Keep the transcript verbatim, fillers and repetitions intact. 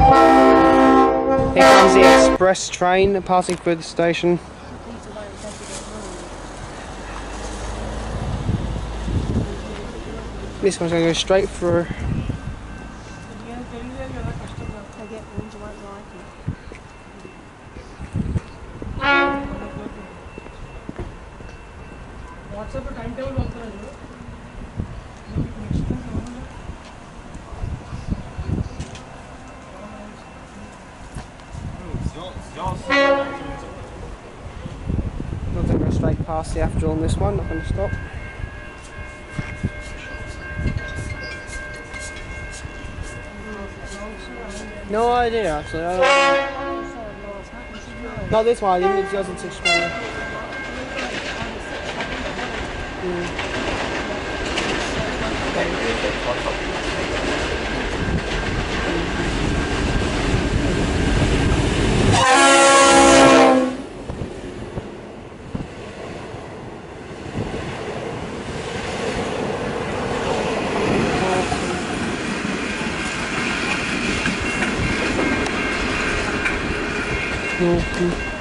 Here comes the express train passing through the station. This one's going to go straight through. Not going to go straight past the after on this one, not going to stop. No idea actually. I don't Not this one, I didn't. It doesn't touch one. Mm. Mm-hmm.